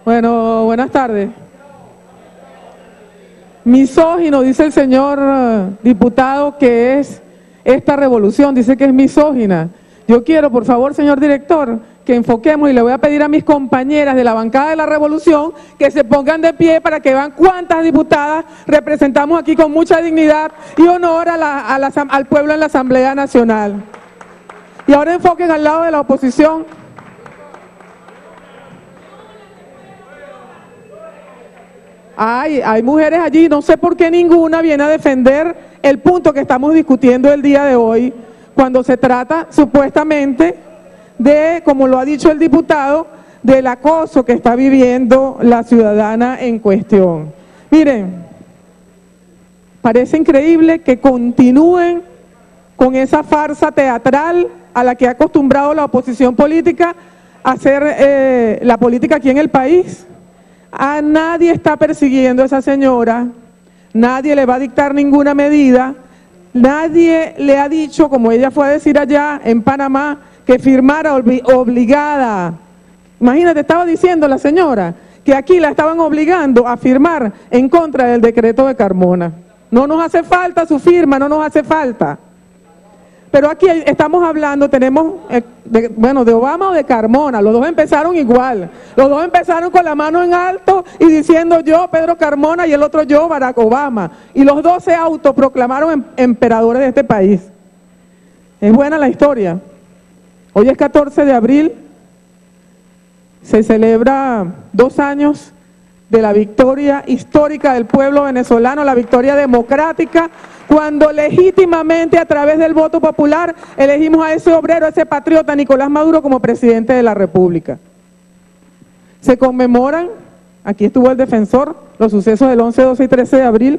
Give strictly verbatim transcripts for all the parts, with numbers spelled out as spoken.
Bueno, buenas tardes. Misógino, dice el señor uh, diputado, que es esta revolución, dice que es misógina. Yo quiero, por favor, señor director, que enfoquemos, y le voy a pedir a mis compañeras de la bancada de la revolución que se pongan de pie para que vean cuántas diputadas representamos aquí con mucha dignidad y honor a la, a la, al pueblo en la Asamblea Nacional. Y ahora enfoquen al lado de la oposición. Hay, hay mujeres allí, no sé por qué ninguna viene a defender el punto que estamos discutiendo el día de hoy, cuando se trata supuestamente de, como lo ha dicho el diputado, del acoso que está viviendo la ciudadana en cuestión. Miren, parece increíble que continúen con esa farsa teatral a la que ha acostumbrado la oposición política a hacer eh, la política aquí en el país. A nadie está persiguiendo a esa señora, nadie le va a dictar ninguna medida, nadie le ha dicho, como ella fue a decir allá en Panamá, que firmara obligada. Imagínate, estaba diciendo la señora que aquí la estaban obligando a firmar en contra del decreto de Carmona. No nos hace falta su firma, no nos hace falta. Pero aquí estamos hablando, tenemos, eh, de, bueno, de Obama o de Carmona, los dos empezaron igual, los dos empezaron con la mano en alto y diciendo yo, Pedro Carmona, y el otro yo, Barack Obama, y los dos se autoproclamaron em, emperadores de este país. Es buena la historia. Hoy es catorce de abril, se celebra dos años de la victoria histórica del pueblo venezolano, la victoria democrática, cuando legítimamente a través del voto popular elegimos a ese obrero, a ese patriota, Nicolás Maduro, como presidente de la República. Se conmemoran, aquí estuvo el defensor, los sucesos del once, doce y trece de abril,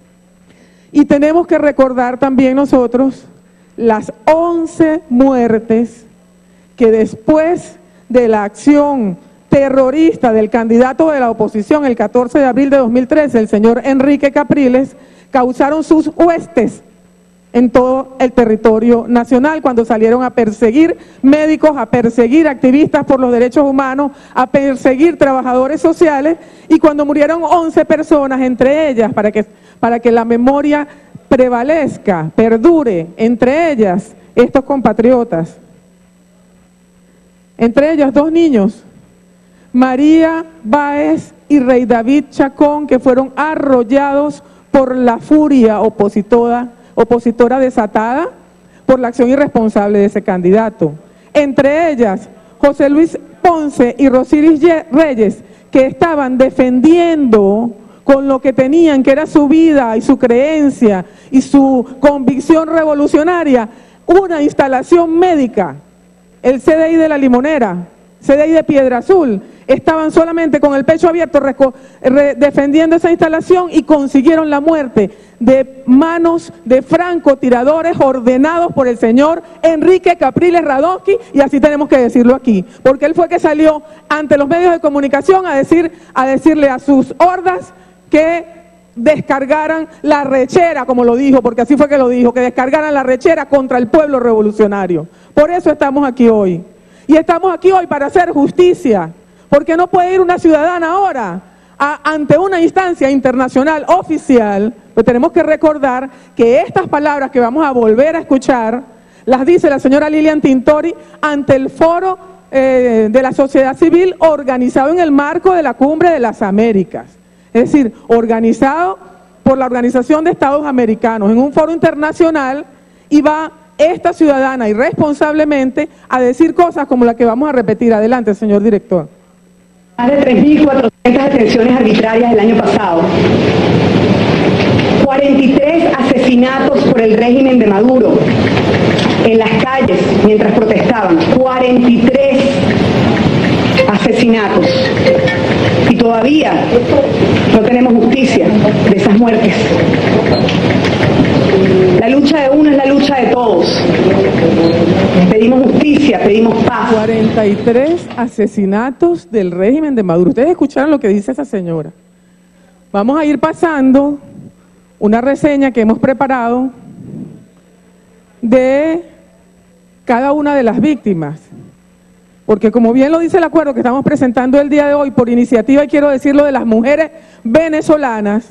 y tenemos que recordar también nosotros las once muertes que después de la acción terrorista del candidato de la oposición el catorce de abril de dos mil trece, el señor Enrique Capriles, causaron sus huestes en todo el territorio nacional, cuando salieron a perseguir médicos, a perseguir activistas por los derechos humanos, a perseguir trabajadores sociales, y cuando murieron once personas, entre ellas, para que, para que la memoria prevalezca, perdure, entre ellas estos compatriotas, entre ellas dos niños, María Báez y Rey David Chacón, que fueron arrollados por la furia opositora, opositora desatada por la acción irresponsable de ese candidato. Entre ellas, José Luis Ponce y Rosiris Reyes, que estaban defendiendo con lo que tenían, que era su vida y su creencia y su convicción revolucionaria, una instalación médica, el C D I de La Limonera, C D I de Piedra Azul. Estaban solamente con el pecho abierto re, defendiendo esa instalación y consiguieron la muerte de manos de francotiradores ordenados por el señor Enrique Capriles Radonsky, y así tenemos que decirlo aquí, porque él fue que salió ante los medios de comunicación a, decir, a decirle a sus hordas que descargaran la rechera, como lo dijo, porque así fue que lo dijo, que descargaran la rechera contra el pueblo revolucionario. Por eso estamos aquí hoy. Y estamos aquí hoy para hacer justicia. Porque no puede ir una ciudadana ahora a, ante una instancia internacional oficial, pues tenemos que recordar que estas palabras que vamos a volver a escuchar, las dice la señora Lilian Tintori ante el foro eh, de la sociedad civil organizado en el marco de la Cumbre de las Américas. Es decir, organizado por la Organización de Estados Americanos en un foro internacional, y va esta ciudadana irresponsablemente a decir cosas como la que vamos a repetir. Adelante, señor director. Más de tres mil cuatrocientas detenciones arbitrarias el año pasado, cuarenta y tres asesinatos por el régimen de Maduro en las calles mientras protestaban, cuarenta y tres asesinatos, y todavía no tenemos justicia de esas muertes. La lucha de uno es la lucha de todos. Pedimos justicia, pedimos paz. cuarenta y tres asesinatos del régimen de Maduro. Ustedes escucharon lo que dice esa señora. Vamos a ir pasando una reseña que hemos preparado de cada una de las víctimas. porque como bien lo dice el acuerdo que estamos presentando el día de hoy por iniciativa, y quiero decirlo, de las mujeres venezolanas,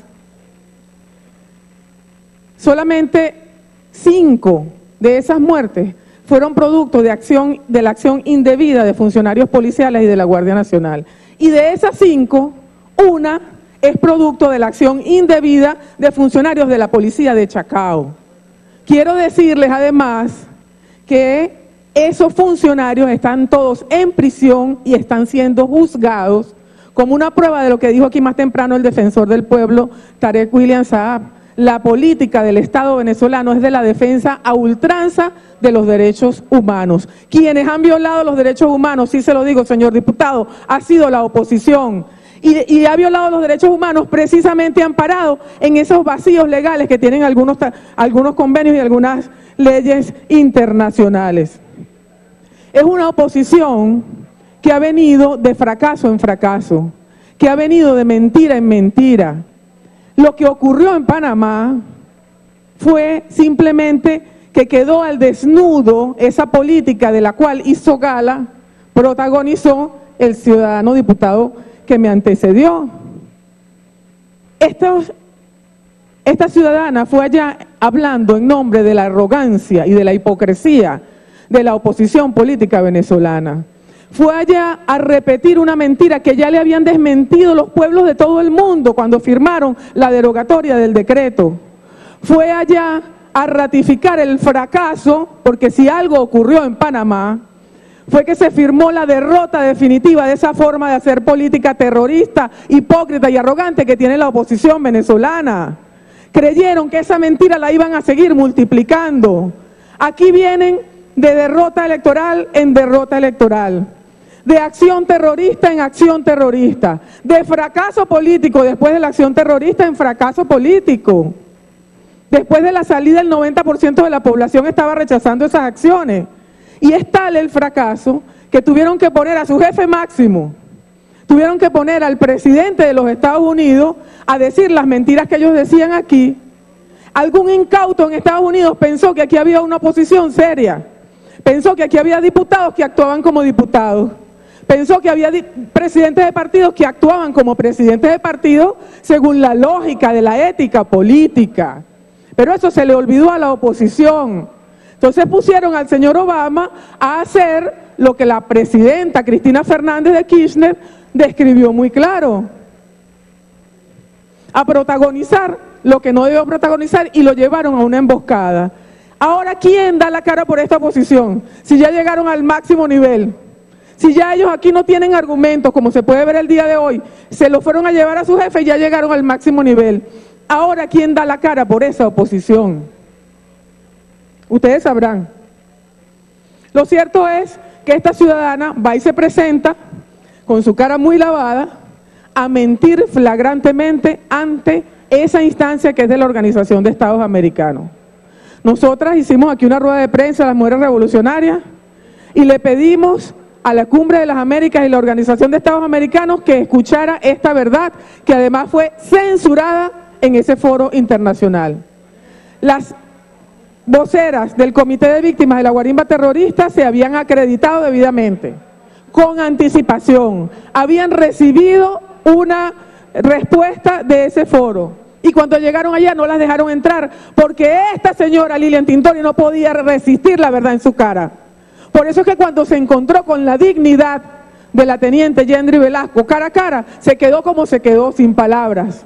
solamente cinco de esas muertes fueron producto de, acción, de la acción indebida de funcionarios policiales y de la Guardia Nacional. Y de esas cinco, una es producto de la acción indebida de funcionarios de la policía de Chacao. Quiero decirles además que esos funcionarios están todos en prisión y están siendo juzgados, como una prueba de lo que dijo aquí más temprano el defensor del pueblo, Tarek William Saab. La política del Estado venezolano es de la defensa a ultranza de los derechos humanos. Quienes han violado los derechos humanos, sí se lo digo, señor diputado, ha sido la oposición. Y, y ha violado los derechos humanos precisamente amparado en esos vacíos legales que tienen algunos, algunos convenios y algunas leyes internacionales. Es una oposición que ha venido de fracaso en fracaso, que ha venido de mentira en mentira. Lo que ocurrió en Panamá fue simplemente que quedó al desnudo esa política de la cual hizo gala, protagonizó el ciudadano diputado que me antecedió. Esta, esta ciudadana fue allá hablando en nombre de la arrogancia y de la hipocresía de la oposición política venezolana. Fue allá a repetir una mentira que ya le habían desmentido los pueblos de todo el mundo cuando firmaron la derogatoria del decreto. Fue allá a ratificar el fracaso, porque si algo ocurrió en Panamá, fue que se firmó la derrota definitiva de esa forma de hacer política terrorista, hipócrita y arrogante que tiene la oposición venezolana. Creyeron que esa mentira la iban a seguir multiplicando. Aquí vienen de derrota electoral en derrota electoral, de acción terrorista en acción terrorista, de fracaso político después de la acción terrorista en fracaso político. Después de la salida, el noventa por ciento de la población estaba rechazando esas acciones. Y es tal el fracaso que tuvieron que poner a su jefe máximo, tuvieron que poner al presidente de los Estados Unidos a decir las mentiras que ellos decían aquí. Algún incauto en Estados Unidos pensó que aquí había una oposición seria, pensó que aquí había diputados que actuaban como diputados, pensó que había presidentes de partidos que actuaban como presidentes de partidos según la lógica de la ética política. Pero eso se le olvidó a la oposición. Entonces pusieron al señor Obama a hacer lo que la presidenta Cristina Fernández de Kirchner describió muy claro, a protagonizar lo que no debió protagonizar y lo llevaron a una emboscada. Ahora, ¿quién da la cara por esta oposición? Si ya llegaron al máximo nivel, si ya ellos aquí no tienen argumentos, como se puede ver el día de hoy, se lo fueron a llevar a su jefe y ya llegaron al máximo nivel. Ahora, ¿quién da la cara por esa oposición? Ustedes sabrán. Lo cierto es que esta ciudadana va y se presenta con su cara muy lavada a mentir flagrantemente ante esa instancia que es de la Organización de Estados Americanos. Nosotras hicimos aquí una rueda de prensa a las mujeres revolucionarias y le pedimos a la Cumbre de las Américas y la Organización de Estados Americanos que escuchara esta verdad, que además fue censurada en ese foro internacional. Las voceras del Comité de Víctimas de la Guarimba Terrorista se habían acreditado debidamente, con anticipación, habían recibido una respuesta de ese foro. Y cuando llegaron allá no las dejaron entrar, porque esta señora Lilian Tintori no podía resistir la verdad en su cara. Por eso es que cuando se encontró con la dignidad de la teniente Yendri Velasco cara a cara, se quedó como se quedó, sin palabras.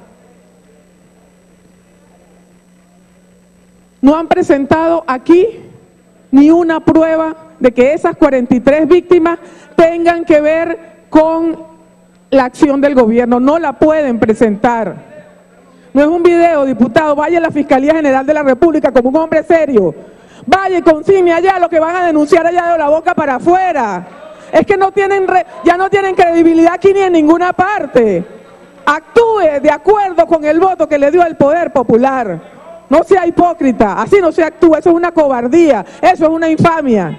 No han presentado aquí ni una prueba de que esas cuarenta y tres víctimas tengan que ver con la acción del gobierno, no la pueden presentar. No es un video, diputado, vaya a la Fiscalía General de la República como un hombre serio, vaya y consigne allá lo que van a denunciar allá de la boca para afuera. Es que no tienen re, ya no tienen credibilidad aquí ni en ninguna parte. Actúe de acuerdo con el voto que le dio el poder popular. No sea hipócrita, así no se actúa, eso es una cobardía, eso es una infamia.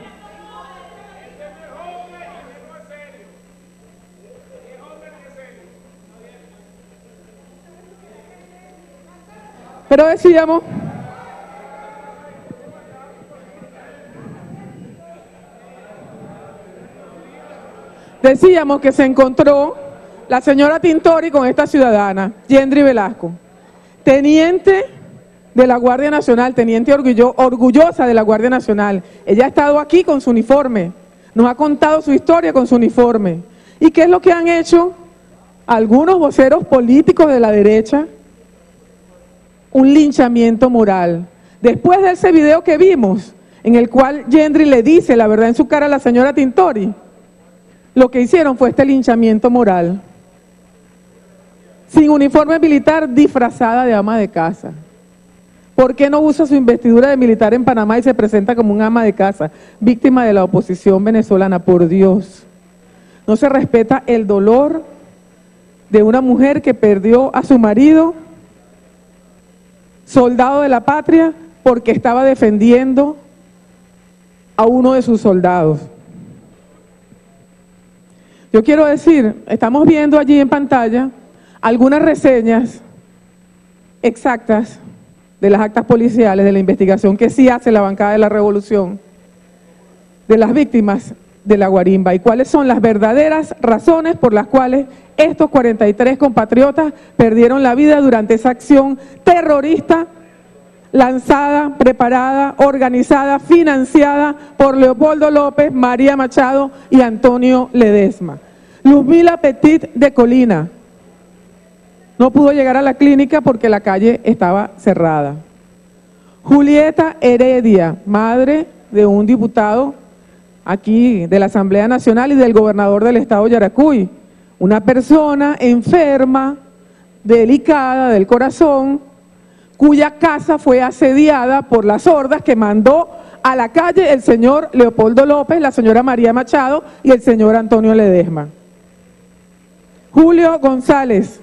Pero decíamos, decíamos que se encontró la señora Tintori con esta ciudadana, Yendri Velasco, teniente de la Guardia Nacional, teniente orgullo, orgullosa de la Guardia Nacional. Ella ha estado aquí con su uniforme, nos ha contado su historia con su uniforme. ¿Y qué es lo que han hecho algunos voceros políticos de la derecha? Un linchamiento moral. Después de ese video que vimos, en el cual Yendri le dice la verdad en su cara a la señora Tintori, lo que hicieron fue este linchamiento moral. Sin uniforme militar, disfrazada de ama de casa. ¿Por qué no usa su investidura de militar en Panamá y se presenta como un ama de casa, víctima de la oposición venezolana? Por Dios. No se respeta el dolor de una mujer que perdió a su marido, soldado de la patria, porque estaba defendiendo a uno de sus soldados. Yo quiero decir, estamos viendo allí en pantalla algunas reseñas exactas de las actas policiales, de la investigación que sí hace la bancada de la Revolución, de las víctimas de la guarimba y cuáles son las verdaderas razones por las cuales estos cuarenta y tres compatriotas perdieron la vida durante esa acción terrorista lanzada, preparada, organizada, financiada por Leopoldo López, María Machado y Antonio Ledesma. Luzmila Petit de Colina no pudo llegar a la clínica porque la calle estaba cerrada. Julieta Heredia, madre de un diputado aquí de la Asamblea Nacional y del gobernador del estado Yaracuy, una persona enferma, delicada del corazón, cuya casa fue asediada por las hordas que mandó a la calle el señor Leopoldo López, la señora María Machado y el señor Antonio Ledesma. Julio González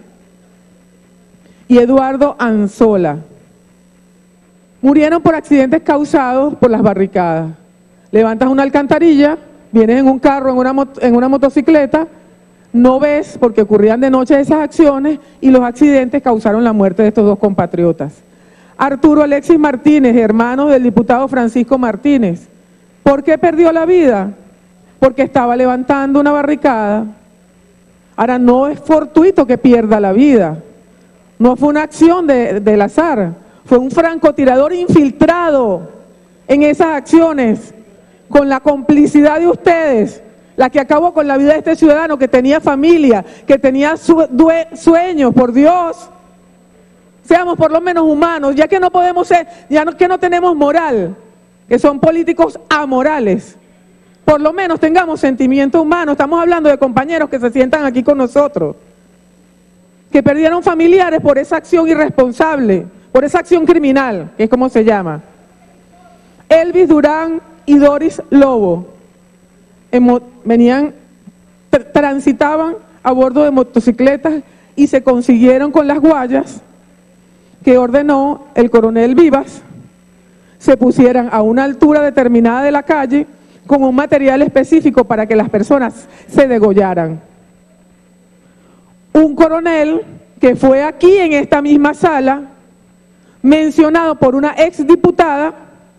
y Eduardo Anzola murieron por accidentes causados por las barricadas. Levantas una alcantarilla, vienes en un carro, en una, en una motocicleta, no ves, porque ocurrían de noche esas acciones, y los accidentes causaron la muerte de estos dos compatriotas. Arturo Alexis Martínez, hermano del diputado Francisco Martínez. ¿Por qué perdió la vida? Porque estaba levantando una barricada. Ahora, no es fortuito que pierda la vida. No fue una acción de, del azar. Fue un francotirador infiltrado en esas acciones, con la complicidad de ustedes, la que acabó con la vida de este ciudadano que tenía familia, que tenía su, due, sueños, por Dios. Seamos por lo menos humanos, ya que no podemos ser, ya no, que no tenemos moral, que son políticos amorales. Por lo menos tengamos sentimiento humano. Estamos hablando de compañeros que se sientan aquí con nosotros, que perdieron familiares por esa acción irresponsable, por esa acción criminal, que es como se llama. Elvis Durán y Doris Lobo en, venían, tr transitaban a bordo de motocicletas y se consiguieron con las guayas que ordenó el coronel Vivas, se pusieran a una altura determinada de la calle con un material específico para que las personas se degollaran. Un coronel que fue aquí en esta misma sala, mencionado por una exdiputada,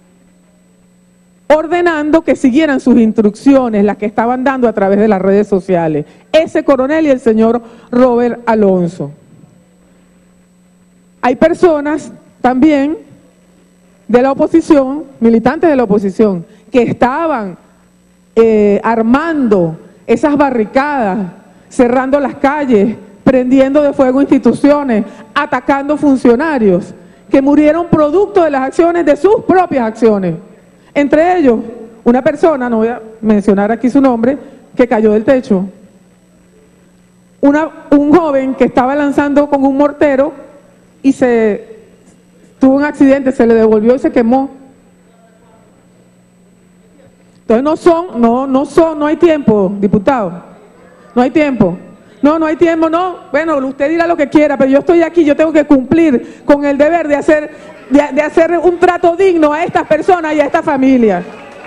ordenando que siguieran sus instrucciones, las que estaban dando a través de las redes sociales. Ese coronel y el señor Robert Alonso. Hay personas también de la oposición, militantes de la oposición, que estaban eh, armando esas barricadas, cerrando las calles, prendiendo de fuego instituciones, atacando funcionarios, que murieron producto de las acciones, de sus propias acciones. Entre ellos, una persona, no voy a mencionar aquí su nombre, que cayó del techo. Una, un joven que estaba lanzando con un mortero y se tuvo un accidente, se le devolvió y se quemó. Entonces no son, no, no son, no hay tiempo, diputado. No hay tiempo. No, no hay tiempo, no. Bueno, usted dirá lo que quiera, pero yo estoy aquí, yo tengo que cumplir con el deber de hacer, de, de hacer un trato digno a estas personas y a esta familia.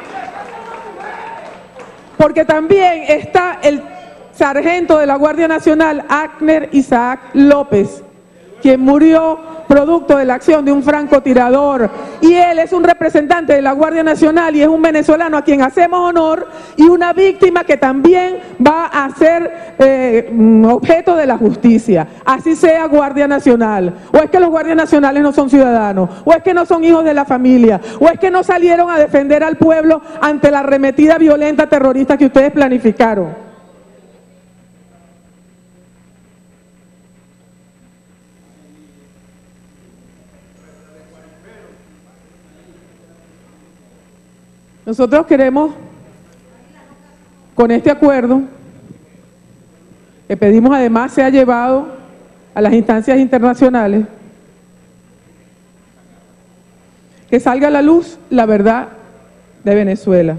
Porque también está el sargento de la Guardia Nacional, Agner Isaac López, quien murió producto de la acción de un francotirador. Y él es un representante de la Guardia Nacional y es un venezolano a quien hacemos honor y una víctima que también va a ser eh, objeto de la justicia. Así sea Guardia Nacional. O es que los guardias nacionales no son ciudadanos, o es que no son hijos de la familia, o es que no salieron a defender al pueblo ante la arremetida violenta terrorista que ustedes planificaron. Nosotros queremos, con este acuerdo, que pedimos además sea llevado a las instancias internacionales, que salga a la luz la verdad de Venezuela,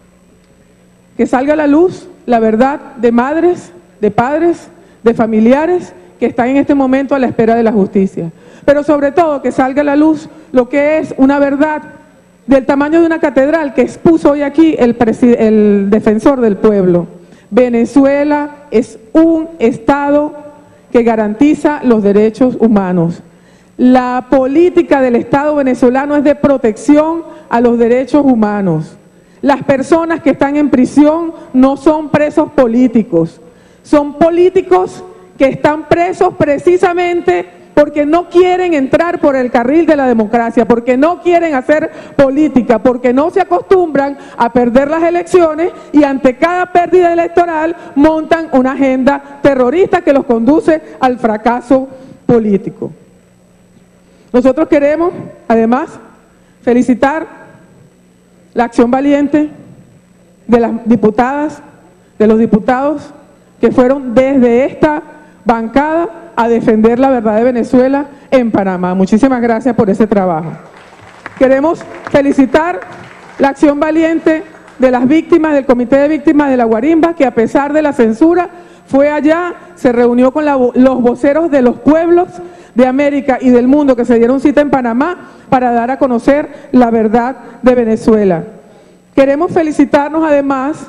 que salga a la luz la verdad de madres, de padres, de familiares que están en este momento a la espera de la justicia, pero sobre todo que salga a la luz lo que es una verdad del tamaño de una catedral que expuso hoy aquí el, el defensor del pueblo. Venezuela es un Estado que garantiza los derechos humanos. La política del Estado venezolano es de protección a los derechos humanos. Las personas que están en prisión no son presos políticos, son políticos que están presos precisamente porque no quieren entrar por el carril de la democracia, porque no quieren hacer política, porque no se acostumbran a perder las elecciones y ante cada pérdida electoral montan una agenda terrorista que los conduce al fracaso político. Nosotros queremos, además, felicitar la acción valiente de las diputadas, de los diputados que fueron desde esta bancada a defender la verdad de Venezuela en Panamá. Muchísimas gracias por ese trabajo. Queremos felicitar la acción valiente de las víctimas, del Comité de Víctimas de la Guarimba, que a pesar de la censura fue allá, se reunió con la, los voceros de los pueblos de América y del mundo que se dieron cita en Panamá para dar a conocer la verdad de Venezuela. Queremos felicitarnos además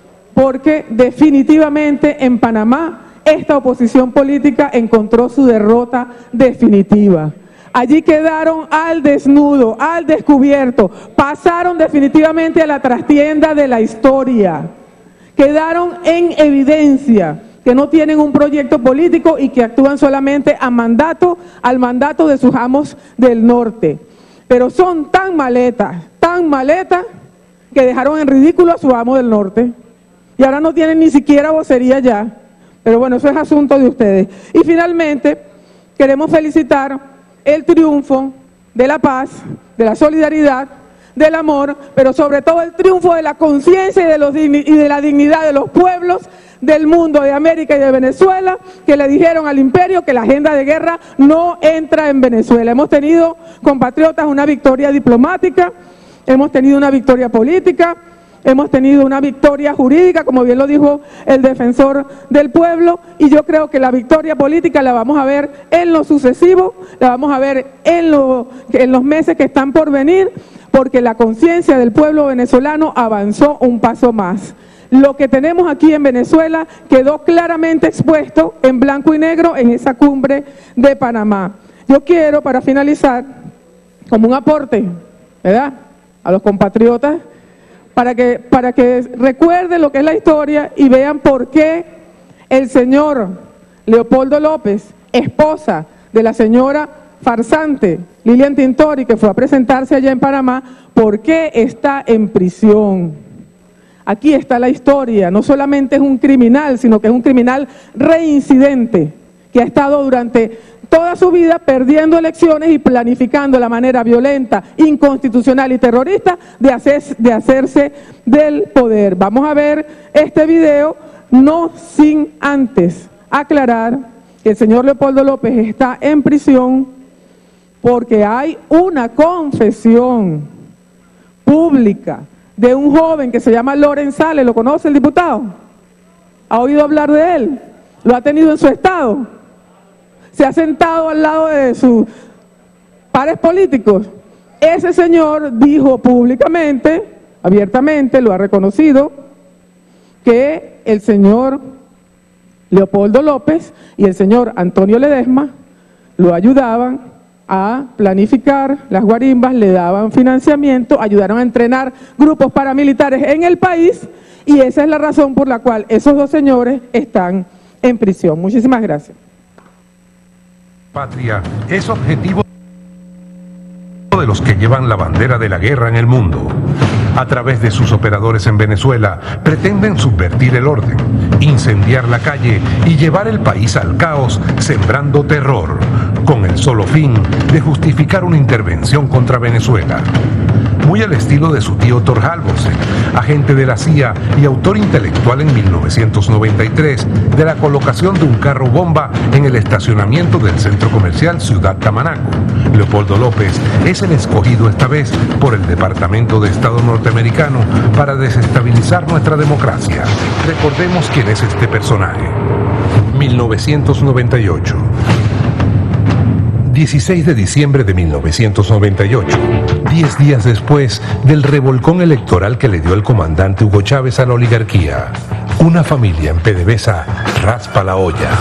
porque definitivamente en Panamá esta oposición política encontró su derrota definitiva. Allí quedaron al desnudo, al descubierto, pasaron definitivamente a la trastienda de la historia. Quedaron en evidencia que no tienen un proyecto político y que actúan solamente a mandato, al mandato de sus amos del norte. Pero son tan maletas, tan maletas, que dejaron en ridículo a su amo del norte. Y ahora no tienen ni siquiera vocería ya. Pero bueno, eso es asunto de ustedes. Y finalmente, queremos felicitar el triunfo de la paz, de la solidaridad, del amor, pero sobre todo el triunfo de la conciencia y, de los y de la dignidad de los pueblos del mundo, de América y de Venezuela, que le dijeron al imperio que la agenda de guerra no entra en Venezuela. Hemos tenido, compatriotas, una victoria diplomática, hemos tenido una victoria política, hemos tenido una victoria jurídica, como bien lo dijo el defensor del pueblo, y yo creo que la victoria política la vamos a ver en lo sucesivo, la vamos a ver en, lo, en los meses que están por venir, porque la conciencia del pueblo venezolano avanzó un paso más. Lo que tenemos aquí en Venezuela quedó claramente expuesto en blanco y negro en esa cumbre de Panamá. Yo quiero, para finalizar, como un aporte, ¿verdad?, a los compatriotas, para que, para que recuerden lo que es la historia y vean por qué el señor Leopoldo López, esposa de la señora farsante Lilian Tintori, que fue a presentarse allá en Panamá, por qué está en prisión. Aquí está la historia, no solamente es un criminal, sino que es un criminal reincidente, que ha estado durante toda su vida perdiendo elecciones y planificando la manera violenta, inconstitucional y terrorista de, hacer, de hacerse del poder. Vamos a ver este video, no sin antes aclarar que el señor Leopoldo López está en prisión porque hay una confesión pública de un joven que se llama Loren Sales. ¿Lo conoce el diputado? ¿Ha oído hablar de él? ¿Lo ha tenido en su estado? ¿Se ha sentado al lado de sus pares políticos? Ese señor dijo públicamente, abiertamente, lo ha reconocido, que el señor Leopoldo López y el señor Antonio Ledesma lo ayudaban a planificar las guarimbas, le daban financiamiento, ayudaron a entrenar grupos paramilitares en el país y esa es la razón por la cual esos dos señores están en prisión. Muchísimas gracias. Patria es objetivo de los que llevan la bandera de la guerra en el mundo. A través de sus operadores en Venezuela, pretenden subvertir el orden, incendiar la calle y llevar el país al caos, sembrando terror, con el solo fin de justificar una intervención contra Venezuela. Muy al estilo de su tío Thor Halvorsen, agente de la C I A y autor intelectual en mil novecientos noventa y tres de la colocación de un carro bomba en el estacionamiento del centro comercial Ciudad Tamanaco. Leopoldo López es el escogido esta vez por el Departamento de Estado norteamericano para desestabilizar nuestra democracia. Recordemos quién es este personaje. mil novecientos noventa y ocho. dieciséis de diciembre de mil novecientos noventa y ocho, diez días después del revolcón electoral que le dio el comandante Hugo Chávez a la oligarquía. Una familia en PDVSA raspa la olla.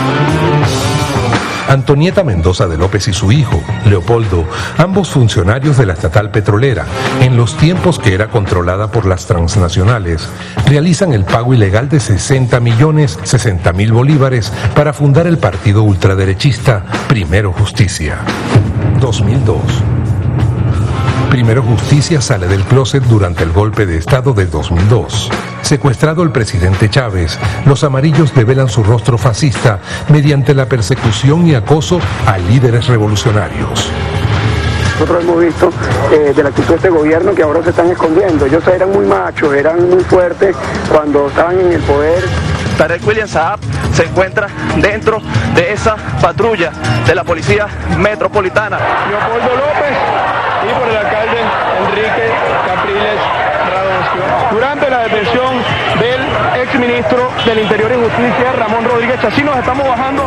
Antonieta Mendoza de López y su hijo, Leopoldo, ambos funcionarios de la estatal petrolera, en los tiempos que era controlada por las transnacionales, realizan el pago ilegal de sesenta millones sesenta mil bolívares para fundar el partido ultraderechista Primero Justicia. dos mil dos. Primero Justicia sale del closet durante el golpe de Estado de dos mil dos. Secuestrado el presidente Chávez, los amarillos develan su rostro fascista mediante la persecución y acoso a líderes revolucionarios. Nosotros hemos visto eh, de la actitud de este gobierno que ahora se están escondiendo. Ellos eran muy machos, eran muy fuertes cuando estaban en el poder. Tarek William Saab se encuentra dentro de esa patrulla de la Policía Metropolitana. Leopoldo López y por el alcalde Enrique Capriles Radoncio. Durante la detención del exministro del Interior y Justicia, Ramón Rodríguez Chacín, nos estamos bajando.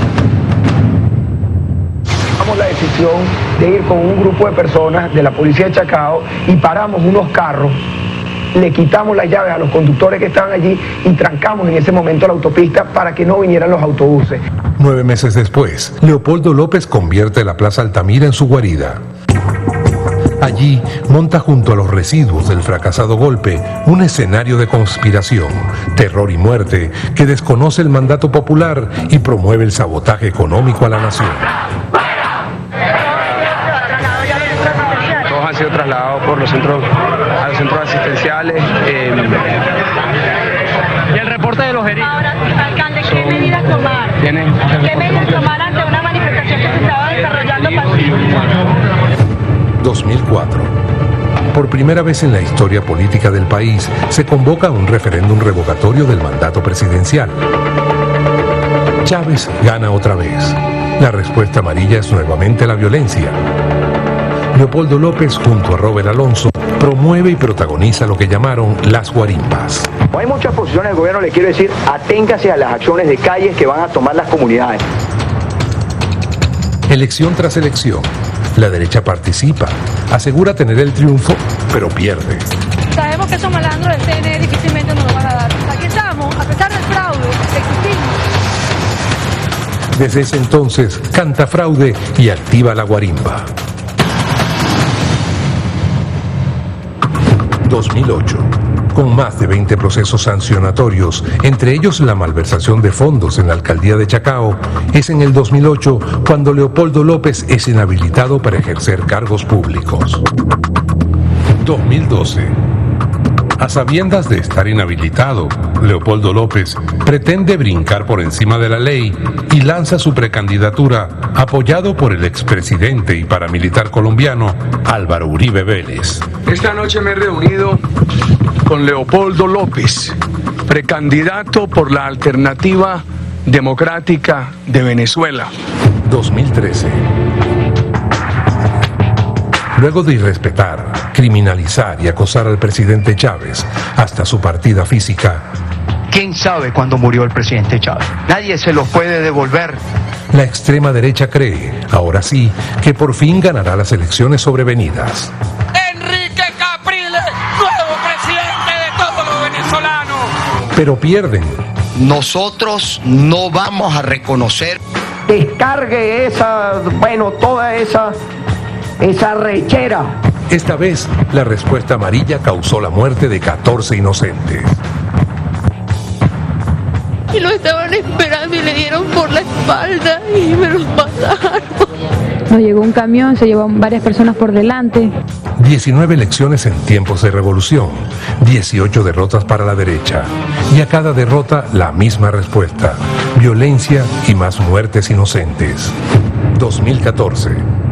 Tomamos la decisión de ir con un grupo de personas de la policía de Chacao y paramos unos carros, le quitamos las llaves a los conductores que estaban allí y trancamos en ese momento la autopista para que no vinieran los autobuses. Nueve meses después, Leopoldo López convierte la Plaza Altamira en su guarida. Allí monta junto a los residuos del fracasado golpe un escenario de conspiración, terror y muerte que desconoce el mandato popular y promueve el sabotaje económico a la nación. Todos han sido trasladados por los centros, a los centros asistenciales. Eh, y el reporte de los heridos. Ahora, alcalde, ¿qué medidas tomar? ¿Tiene? ¿Qué medidas tomar ante una manifestación que se estaba desarrollando pacífica? dos mil cuatro. Por primera vez en la historia política del país, se convoca un referéndum revocatorio del mandato presidencial. Chávez gana otra vez. La respuesta amarilla es nuevamente la violencia. Leopoldo López, junto a Robert Alonso, promueve y protagoniza lo que llamaron las guarimbas. Hay muchas posiciones del gobierno, le quiero decir, aténgase a las acciones de calles que van a tomar las comunidades. Elección tras elección, la derecha participa, asegura tener el triunfo, pero pierde. Sabemos que esos malandros del C N E difícilmente nos lo van a dar. Aquí estamos, a pesar del fraude, existimos. Desde ese entonces, canta fraude y activa la guarimba. dos mil ocho. Con más de veinte procesos sancionatorios, entre ellos la malversación de fondos en la alcaldía de Chacao, es en el dos mil ocho cuando Leopoldo López es inhabilitado para ejercer cargos públicos. dos mil doce. A sabiendas de estar inhabilitado, Leopoldo López pretende brincar por encima de la ley y lanza su precandidatura apoyado por el expresidente y paramilitar colombiano Álvaro Uribe Vélez. Esta noche me he reunido con Leopoldo López, precandidato por la Alternativa Democrática de Venezuela. dos mil trece. Luego de irrespetar, criminalizar y acosar al presidente Chávez hasta su partida física, ¿Quién sabe cuándo murió el presidente Chávez? Nadie se lo puede devolver. la extrema derecha cree, ahora sí, que por fin ganará las elecciones sobrevenidas. Enrique Capriles, nuevo presidente de todos los venezolanos. Pero pierden. Nosotros no vamos a reconocer descargue esa, bueno, toda esa, esa rechera. Esta vez, la respuesta amarilla causó la muerte de catorce inocentes. Y lo estaban esperando y le dieron por la espalda y me los mataron. Nos llegó un camión, se llevaron varias personas por delante. diecinueve elecciones en tiempos de revolución, dieciocho derrotas para la derecha. Y a cada derrota la misma respuesta: violencia y más muertes inocentes. dos mil catorce.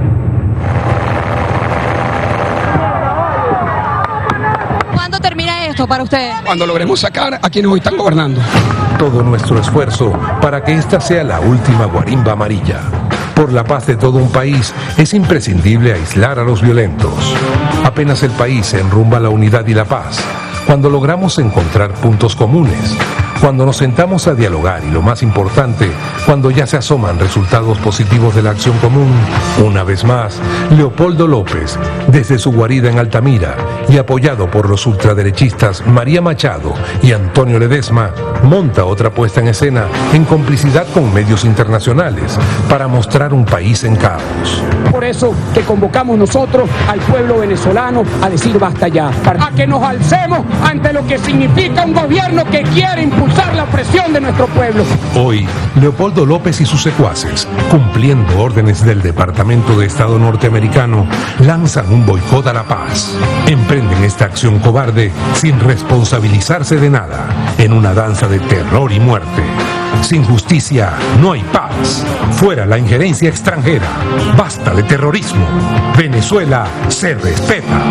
¿Cuándo termina esto para ustedes? Cuando logremos sacar a quienes hoy están gobernando. Todo nuestro esfuerzo para que esta sea la última guarimba amarilla. Por la paz de todo un país es imprescindible aislar a los violentos. Apenas el país se enrumba a la unidad y la paz, cuando logramos encontrar puntos comunes, cuando nos sentamos a dialogar y, lo más importante, cuando ya se asoman resultados positivos de la acción común, una vez más, Leopoldo López, desde su guarida en Altamira y apoyado por los ultraderechistas María Machado y Antonio Ledesma, monta otra puesta en escena en complicidad con medios internacionales para mostrar un país en caos. Por eso que convocamos nosotros al pueblo venezolano a decir basta ya, a que nos alcemos ante lo que significa un gobierno que quiere impulsar la opresión de nuestro pueblo. Hoy, Leopoldo López y sus secuaces, cumpliendo órdenes del Departamento de Estado norteamericano, lanzan un boicot a la paz. Emprenden esta acción cobarde sin responsabilizarse de nada, en una danza de terror y muerte. Sin justicia no hay paz. Fuera la injerencia extranjera. Basta de terrorismo. Venezuela se respeta.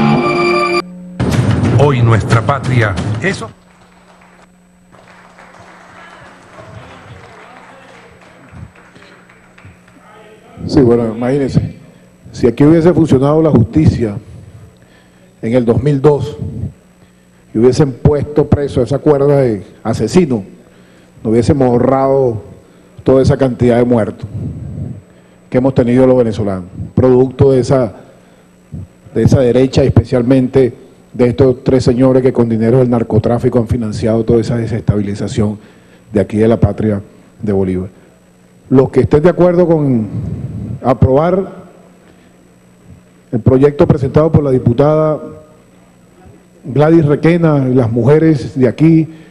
Hoy nuestra patria, eso. Sí, bueno, imagínense, si aquí hubiese funcionado la justicia en el dos mil dos y hubiesen puesto preso a esa cuerda de asesinos, no hubiésemos ahorrado toda esa cantidad de muertos que hemos tenido los venezolanos, producto de esa, de esa derecha, especialmente de estos tres señores que con dinero del narcotráfico han financiado toda esa desestabilización de aquí de la patria de Bolívar. Los que estén de acuerdo con aprobar el proyecto presentado por la diputada Gladys Requena y las mujeres de aquí,